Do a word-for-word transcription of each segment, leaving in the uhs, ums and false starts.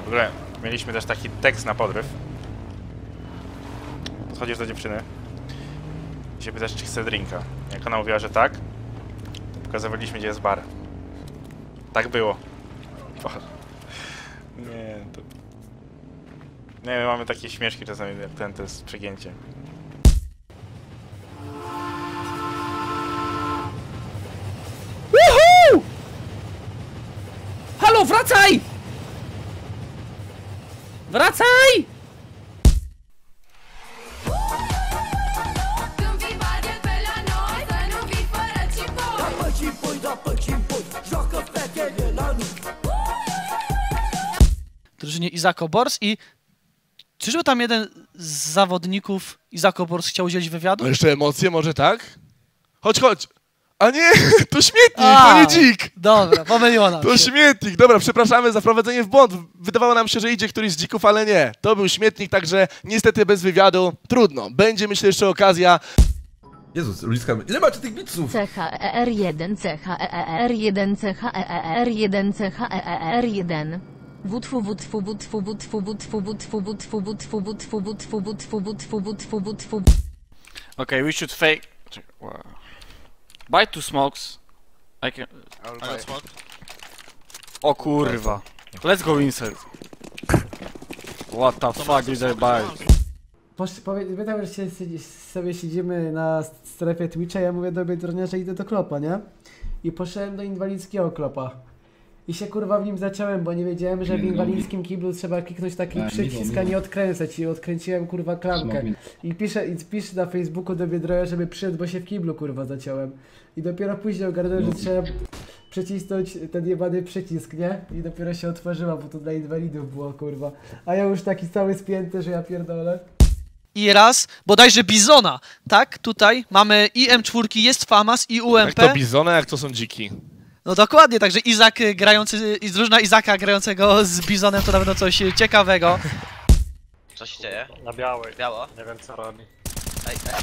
W ogóle mieliśmy też taki tekst na podryw. Podchodzisz do dziewczyny i się pytasz, czy chce drinka. Jak ona mówiła, że tak, pokazywaliśmy, gdzie jest bar. Tak było. Nie, to... Nie, my mamy takie śmieszki czasami, jak ten, to jest przegięcie. Woohoo! Halo, wracaj! Wracaj! Drużynie Izako Bors i czyżby tam jeden z zawodników Izako Bors chciał udzielić wywiadu? No jeszcze emocje może, tak? Chodź, chodź! A nie, to śmietnik, A, to nie dzik! Dobra, pomyliło nam To się. śmietnik, dobra, przepraszamy za wprowadzenie w błąd. Wydawało nam się, że idzie któryś z dzików, ale nie. To był śmietnik, także niestety bez wywiadu. Trudno, będzie myślę jeszcze okazja. Jezus, Luliska, ile macie tych bitsów? C H E R jeden, C H E R jeden, C H E R jeden, C H E R jeden. Wutfu wutfu wutfu wutfu wutfu wutfu wutfu wutfu wutfu wutfu wutfu wutfu wutfu wutfu. Okay, we should fake. Wow. Buy two smokes. I can. I got smoke. O kurwa. Let's go inside. What the fuck did I buy? Pamiętam, że się, sobie siedzimy na strefie Twitcha, ja mówię do Biedronia, że idę do klopa, nie? I poszedłem do inwalidzkiego klopa. I się kurwa w nim zaciąłem, bo nie wiedziałem, że w inwalidzkim kiblu trzeba kliknąć taki przycisk, a nie odkręcać. I odkręciłem kurwa klamkę. I piszę, i piszę na Facebooku do Biedronia, żeby przyszedł, bo się w kiblu kurwa zaciąłem. I dopiero później ogarnąłem, że trzeba przycisnąć ten jebany przycisk, nie? I dopiero się otworzyła, bo to dla inwalidów było kurwa. A ja już taki cały spięty, że ja pierdolę. I raz, bodajże Bizona, tak? Tutaj mamy i M cztery, jest Famas i U M P. Jak to bizona, jak to są dziki. No dokładnie, także Izak grający, i drużyna Izaka grającego z Bizonem to na pewno coś ciekawego. Co się dzieje? Na białej. Biało? Nie wiem co robi. Ej, ej.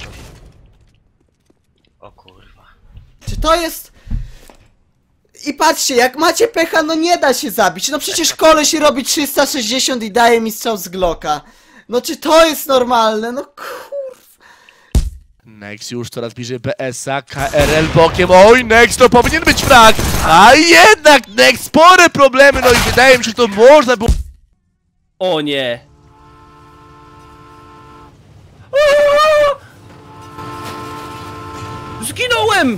O kurwa. Czy to jest... I patrzcie, jak macie pecha, no nie da się zabić. No przecież koleś robi trzysta sześćdziesiąt i daje mi strzał z Glocka. No czy to jest normalne? No kurw... Next już coraz bliżej B S a, K R L bokiem. Oj, Next to powinien być frag! A jednak Next spore problemy, no i wydaje mi się, że to można było... O nie! Zginąłem!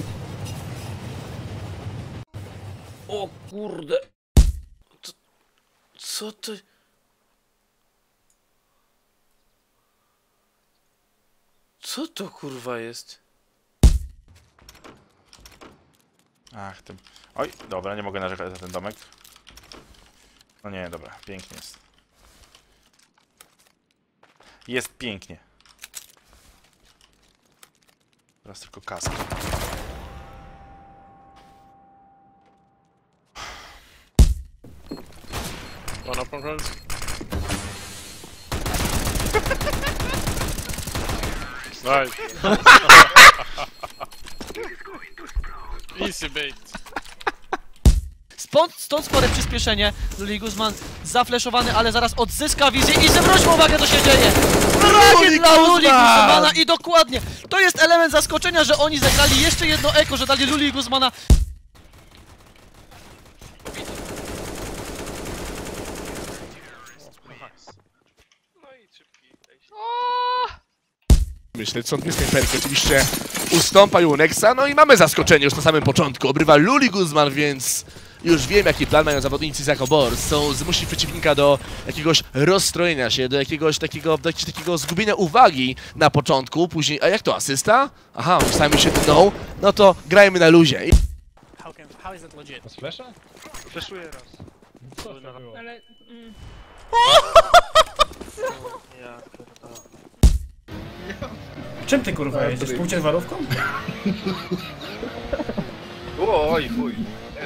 O kurde. Co, co to... Co to kurwa jest? Ach, tym. Oj, dobra, nie mogę narzekać na ten domek. No nie, dobra, pięknie jest. Jest pięknie. Teraz tylko kask. One up on road. Nice. Easy bait. Stąd, stąd spore przyspieszenie. Luli Guzman zafleszowany, ale zaraz odzyska wizję i zwróćmy uwagę, co się dzieje. Fragi dla Luli Guzmana i dokładnie. To jest element zaskoczenia, że oni zagrali jeszcze jedno eko, że dali Luli Guzmana. Myślę, co jest ten perk, oczywiście ustąpa Nexa, no i mamy zaskoczenie już na samym początku. Obrywa Luli Guzman, więc już wiem, jaki plan mają zawodnicy z Izako Bors. Chcą zmusić przeciwnika do jakiegoś rozstrojenia się, do jakiegoś takiego, do jakiegoś takiego zgubienia uwagi na początku, później... A jak to, asysta? Aha, oni sami się tną, no to grajmy na luzie. How, can, how is that legit? Flesza? Fleszuję raz. Co to było? Ale... Mm. Ja pierdolę. Czym ty kurwa jedziesz? Półciężarówką? Oj, chuj.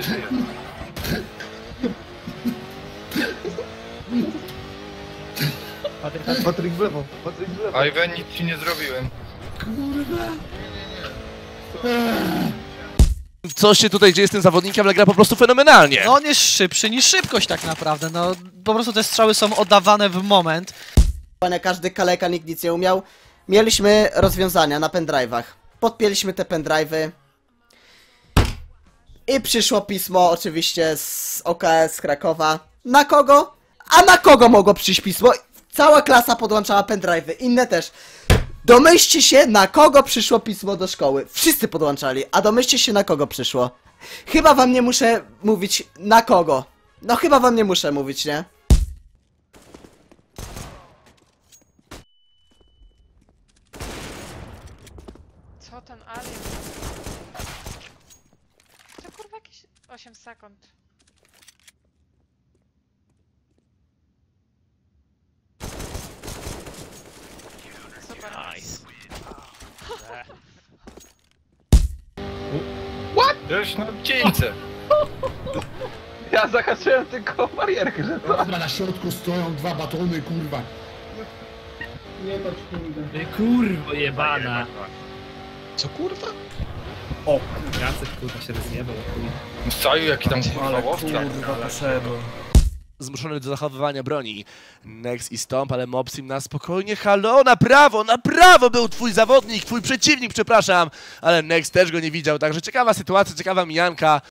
Patryk w lewo, Patryk w lewo. Iwan, nic ci nie zrobiłem. co się tutaj dzieje z tym zawodnikiem, ale gra po prostu fenomenalnie. No on jest szybszy niż szybkość tak naprawdę, no po prostu te strzały są oddawane w moment. Każdy kaleka, nikt nic nie umiał. Mieliśmy rozwiązania na pendrive'ach. Podpięliśmy te pendrive'y. I przyszło pismo oczywiście z O K S Krakowa. Na kogo? A na kogo mogło przyjść pismo? Cała klasa podłączała pendrive'y, inne też. Domyślcie się, na kogo przyszło pismo do szkoły. Wszyscy podłączali, a domyślcie się, na kogo przyszło. Chyba wam nie muszę mówić na kogo. No chyba wam nie muszę mówić, nie? Co ten alien? To kurwa jakieś osiem sekund. Super. Nice. Już na dzieńce. Ja zahaczyłem tylko barierkę, że to... Dobra, na środku stoją dwa batony, kurwa. Nie patrz, kurde. Kurwo jebana. Co kurwa? O, Jacek kurwa się rozjebał. Staju jaki tam kurwa łowca. Zmuszony do zachowywania broni. Nex i Stomp, ale Mopsim na spokojnie. Halo, na prawo, na prawo był twój zawodnik, twój przeciwnik, przepraszam. Ale Nex też go nie widział, także ciekawa sytuacja, ciekawa mijanka.